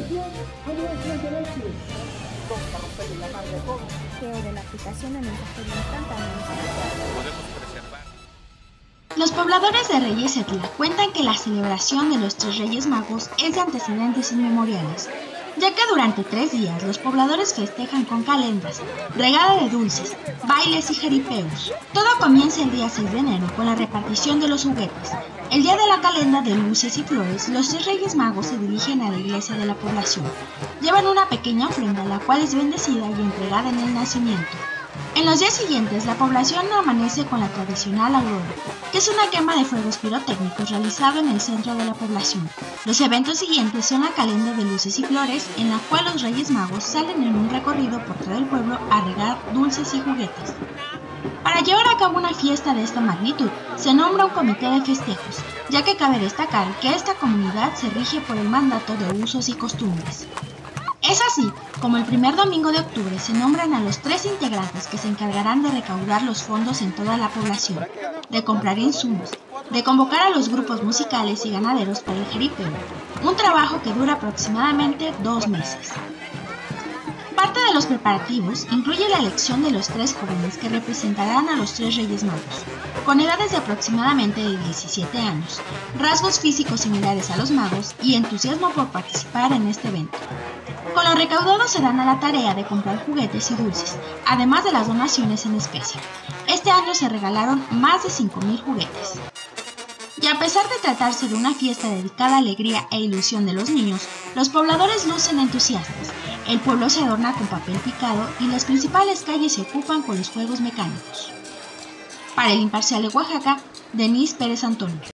De la aplicación de mensajería instantánea. Podemos preservar. Los pobladores de Reyes-Etla cuentan que la celebración de los tres Reyes Magos es de antecedentes inmemoriales, ya que durante 3 días los pobladores festejan con calendas, regada de dulces, bailes y jaripeos. Todo comienza el día 6 de enero con la repartición de los juguetes. El día de la calenda de luces y flores, los tres Reyes Magos se dirigen a la iglesia de la población. Llevan una pequeña ofrenda, la cual es bendecida y entregada en el nacimiento. En los días siguientes, la población amanece con la tradicional aurora, que es una quema de fuegos pirotécnicos realizado en el centro de la población. Los eventos siguientes son la calenda de luces y flores, en la cual los Reyes Magos salen en un recorrido por todo el pueblo a regar dulces y juguetes. Para llevar a cabo una fiesta de esta magnitud, se nombra un comité de festejos, ya que cabe destacar que esta comunidad se rige por el mandato de usos y costumbres. Es así como el primer domingo de octubre se nombran a los 3 integrantes que se encargarán de recaudar los fondos en toda la población, de comprar insumos, de convocar a los grupos musicales y ganaderos para el jaripeo, un trabajo que dura aproximadamente 2 meses. Parte de los preparativos incluye la elección de los 3 jóvenes que representarán a los 3 Reyes Magos, con edades de aproximadamente de 17 años, rasgos físicos similares a los magos y entusiasmo por participar en este evento. Con lo recaudado se dan a la tarea de comprar juguetes y dulces, además de las donaciones en especie. Este año se regalaron más de 5,000 juguetes. Y a pesar de tratarse de una fiesta dedicada a la alegría e ilusión de los niños, los pobladores lucen entusiastas. El pueblo se adorna con papel picado y las principales calles se ocupan con los juegos mecánicos. Para el Imparcial de Oaxaca, Denise Pérez Antonio.